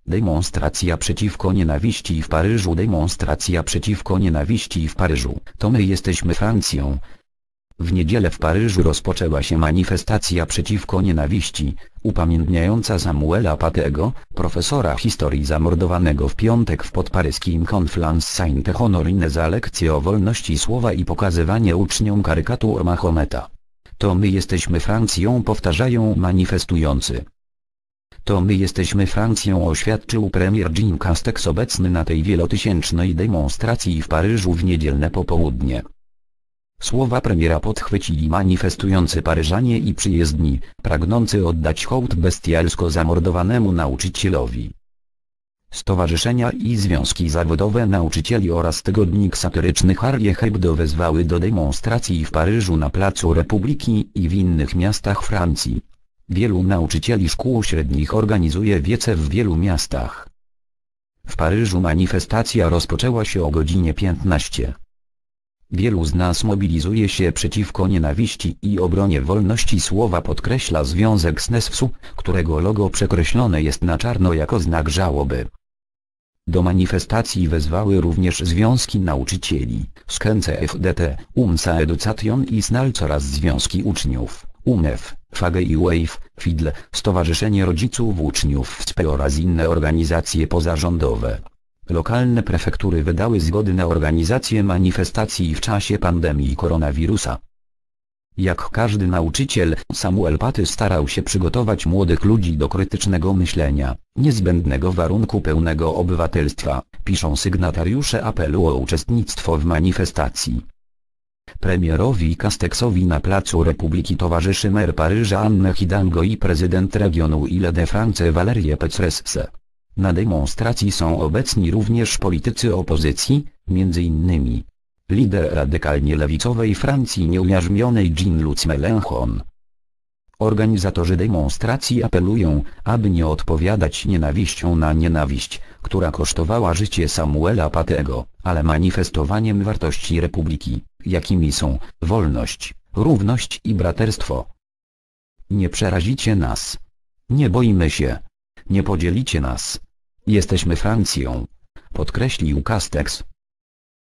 Demonstracja przeciwko nienawiści w Paryżu. Demonstracja przeciwko nienawiści w Paryżu. To my jesteśmy Francją. W niedzielę w Paryżu rozpoczęła się manifestacja przeciwko nienawiści, upamiętniająca Samuela Paty'ego, profesora historii zamordowanego w piątek w podparyskim Conflans Sainte-Honorine za lekcję o wolności słowa i pokazywanie uczniom karykatur Mahometa. To my jesteśmy Francją, powtarzają manifestujący. To my jesteśmy Francją, oświadczył premier Jean Castex obecny na tej wielotysięcznej demonstracji w Paryżu w niedzielne popołudnie. Słowa premiera podchwycili manifestujący Paryżanie i przyjezdni, pragnący oddać hołd bestialsko zamordowanemu nauczycielowi. Stowarzyszenia i związki zawodowe nauczycieli oraz tygodnik satyryczny Charlie Hebdo wezwały do demonstracji w Paryżu na Placu Republiki i w innych miastach Francji. Wielu nauczycieli szkół średnich organizuje wiece w wielu miastach. W Paryżu manifestacja rozpoczęła się o godzinie 15. Wielu z nas mobilizuje się przeciwko nienawiści i obronie wolności słowa, podkreśla związek SNESFS-u, którego logo przekreślone jest na czarno jako znak żałoby. Do manifestacji wezwały również związki nauczycieli, SKENCE FDT, UMSA Education i SNALC oraz związki uczniów, UNEF, FAGE i WAVE, FIDL, Stowarzyszenie Rodziców Uczniów WSPE oraz inne organizacje pozarządowe. Lokalne prefektury wydały zgody na organizację manifestacji w czasie pandemii koronawirusa. Jak każdy nauczyciel, Samuel Paty starał się przygotować młodych ludzi do krytycznego myślenia, niezbędnego warunku pełnego obywatelstwa, piszą sygnatariusze apelu o uczestnictwo w manifestacji. Premierowi Castexowi na Placu Republiki towarzyszy mer Paryża Anne Hidalgo i prezydent regionu Ile-de-France Valérie Pécresse. Na demonstracji są obecni również politycy opozycji, m.in. lider radykalnie lewicowej Francji nieujarzmionej Jean-Luc Mélenchon. Organizatorzy demonstracji apelują, aby nie odpowiadać nienawiścią na nienawiść, która kosztowała życie Samuela Paty'ego, ale manifestowaniem wartości republiki, jakimi są wolność, równość i braterstwo. Nie przerazicie nas. Nie boimy się. Nie podzielicie nas. Jesteśmy Francją, podkreślił Castex.